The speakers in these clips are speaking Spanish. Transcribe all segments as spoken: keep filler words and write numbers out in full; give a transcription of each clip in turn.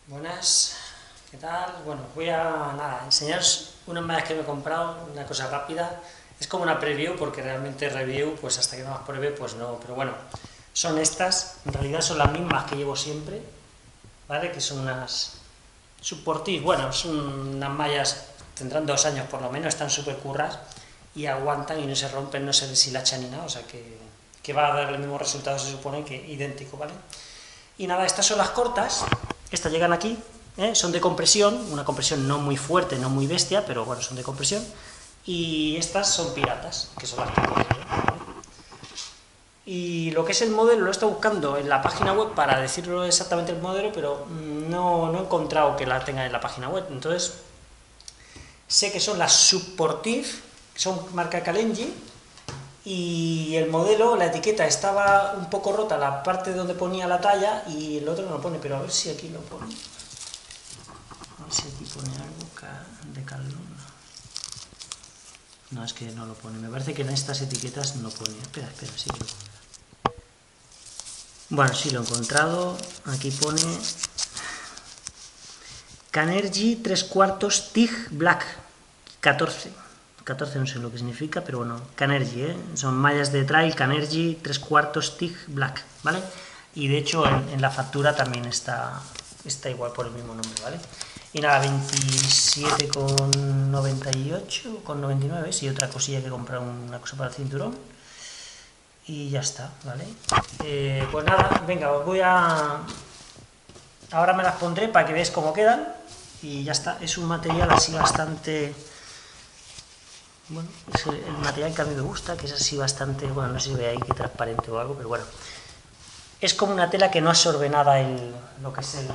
Buenas, ¿qué tal? Bueno, voy a nada, enseñaros unas mallas que me he comprado, una cosa rápida. Es como una preview, porque realmente review, pues hasta que no las pruebe, pues no. Pero bueno, son estas, en realidad son las mismas que llevo siempre, ¿vale? Que son unas Supportive, bueno, son unas mallas, tendrán dos años por lo menos, están súper curras y aguantan y no se rompen, no se deshilachan ni nada, o sea que, que va a dar el mismo resultado, se supone, que idéntico, ¿vale? Y nada, estas son las cortas, estas llegan aquí, ¿eh? Son de compresión, una compresión no muy fuerte, no muy bestia, pero bueno, son de compresión, y estas son piratas, que son las que cojo yo, ¿vale? Y lo que es el modelo lo he estado buscando en la página web para decirlo exactamente el modelo, pero no, no he encontrado que la tenga en la página web, entonces sé que son las Supportive, que son marca Kalenji, y el modelo, la etiqueta estaba un poco rota, la parte donde ponía la talla, y el otro no lo pone, pero a ver si aquí lo pone. A ver si aquí pone algo de Calón. No, es que no lo pone. Me parece que en estas etiquetas no pone. Espera, espera, sí lo pone. Bueno, sí lo he encontrado. Aquí pone Canergy tres cuartos Tig Black catorce. catorce no sé lo que significa, pero bueno, Canergy, ¿eh? Son mallas de trail Canergy tres cuartos Tig Black, ¿vale? Y de hecho en, en la factura también está, está igual por el mismo nombre, ¿vale? Y nada, veintisiete con noventa y ocho, con noventa y nueve, y otra cosilla que comprar, una cosa para el cinturón. Y ya está, ¿vale? Eh, pues nada, venga, os voy a... Ahora me las pondré para que veáis cómo quedan. Y ya está, es un material así bastante... Bueno, es el, el material que a mí me gusta, que es así bastante... Bueno, no sé si ve ahí que transparente o algo, pero bueno. Es como una tela que no absorbe nada el, lo que es el...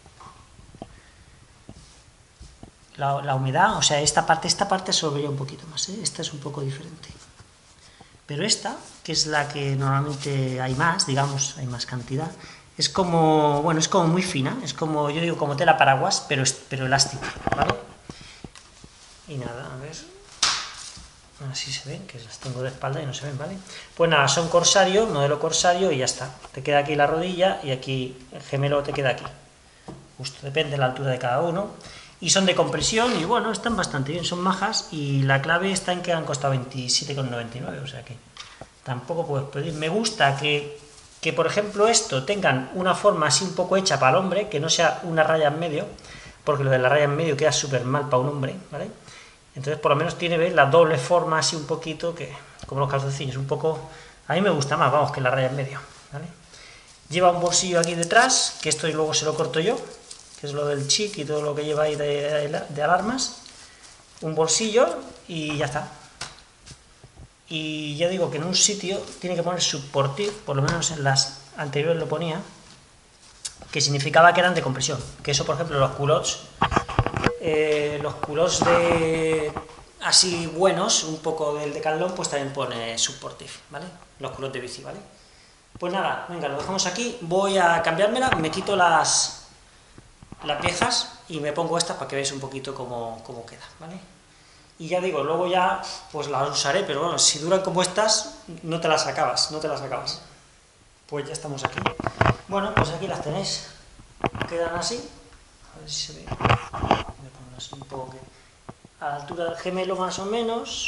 La, la humedad, o sea, esta parte, esta parte absorbería un poquito más, ¿eh? Esta es un poco diferente. Pero esta, que es la que normalmente hay más, digamos, hay más cantidad, es como, bueno, es como muy fina, es como, yo digo, como tela paraguas, pero, pero elástica, ¿vale? Y nada, a ver, así se ven, que las tengo de espalda y no se ven, ¿vale? Pues nada, son Corsario, modelo Corsario, y ya está. Te queda aquí la rodilla y aquí el gemelo te queda aquí. Justo, depende de la altura de cada uno. Y son de compresión y bueno, están bastante bien, son majas, y la clave está en que han costado veintisiete con noventa y nueve, o sea que tampoco puedes pedir. Me gusta que, que, por ejemplo, esto tengan una forma así un poco hecha para el hombre, que no sea una raya en medio, porque lo de la raya en medio queda súper mal para un hombre, ¿vale? Entonces por lo menos tiene, ¿ves?, la doble forma así un poquito, que como los calzoncillos, un poco... A mí me gusta más, vamos, que la raya en medio, ¿vale? Lleva un bolsillo aquí detrás, que esto luego se lo corto yo, que es lo del chic y todo lo que lleva ahí de, de, de alarmas. Un bolsillo y ya está. Y ya digo que en un sitio tiene que poner Supportive, por lo menos en las anteriores lo ponía, que significaba que eran de compresión. Que eso, por ejemplo, los culottes, eh, los culottes de así buenos, un poco del Decathlon, pues también pone Supportive, ¿vale? Los culottes de bici, ¿vale? Pues nada, venga, lo dejamos aquí. Voy a cambiármela, me quito las las viejas y me pongo estas para que veáis un poquito cómo, cómo queda, ¿vale? Y ya digo, luego ya pues las usaré, pero bueno, si duran como estas, no te las acabas, no te las acabas. Pues ya estamos aquí. Bueno, pues aquí las tenéis. Quedan así. A ver si se ve. Voy a poner así un poco que a la altura del gemelo más o menos.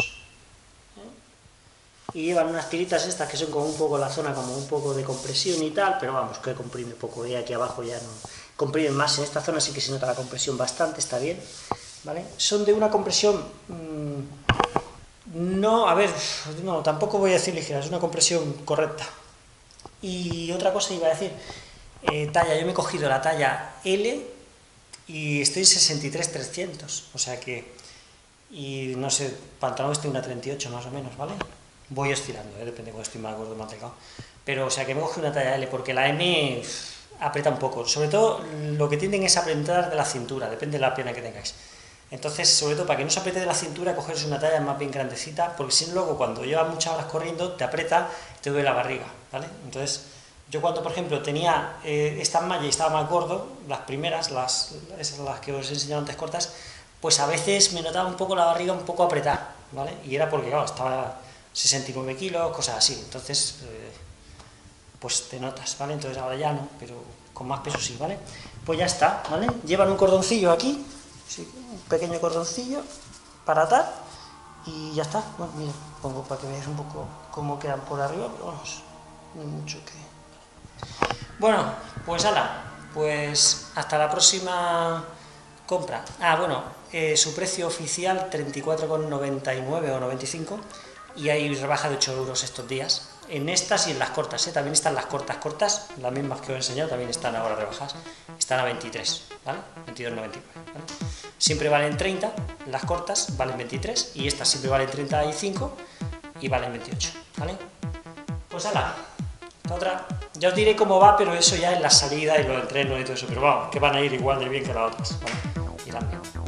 ¿eh? Y llevan unas tiritas estas que son como un poco la zona, como un poco de compresión y tal, pero vamos, que comprime poco. Y aquí abajo ya no comprimen más. En esta zona sí que se nota la compresión bastante, está bien. ¿Vale? Son de una compresión, mmm, no, a ver, no, tampoco voy a decir ligera, es una compresión correcta. Y otra cosa iba a decir, eh, talla, yo me he cogido la talla L y estoy en sesenta y tres trescientos, o sea que, y no sé, pantalón estoy en una treinta y ocho más o menos, ¿vale? Voy estirando, ¿eh? Depende de cuando estoy más gordo o más delgado. Pero, o sea que me he cogido una talla L, porque la M aprieta un poco, sobre todo lo que tienden es a apretar de la cintura, depende de la pierna que tengáis. Entonces, sobre todo para que no se apriete de la cintura, cogerse una talla más bien grandecita, porque si no, luego cuando llevas muchas horas corriendo, te aprieta, te duele la barriga, ¿vale? Entonces, yo cuando, por ejemplo, tenía eh, estas mallas y estaba más gordo, las primeras, las, esas las que os he enseñado antes cortas, pues a veces me notaba un poco la barriga un poco apretada, ¿vale? Y era porque, claro, estaba sesenta y nueve kilos, cosas así. Entonces, eh, pues te notas, ¿vale? Entonces ahora ya no, pero con más peso sí, ¿vale? Pues ya está, ¿vale? Llevan un cordoncillo aquí, sí, un pequeño cordoncillo para atar, y ya está. Bueno, mira, pongo para que veáis un poco cómo quedan por arriba, pero vamos, no hay mucho que... Bueno, pues ala, pues hasta la próxima compra. Ah, bueno, eh, su precio oficial treinta y cuatro con noventa y nueve o noventa y cinco, y hay rebaja de ocho euros estos días, en estas y en las cortas, ¿eh? También están las cortas cortas, las mismas que os he enseñado, también están ahora rebajadas, están a veintitrés, ¿vale? veintidós noventa y nueve, ¿vale? Siempre valen treinta, las cortas valen veintitrés, y estas siempre valen treinta y cinco y valen veintiocho, ¿vale? Pues ala, la otra, ya os diré cómo va, pero eso ya en la salida y los entrenos y todo eso, pero vamos, que van a ir igual de bien que las otras, ¿vale? Irán bien.